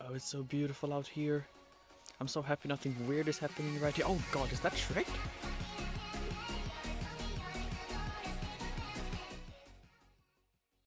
Oh, it's so beautiful out here. I'm so happy nothing weird is happening right here. Oh god, is that Shrek?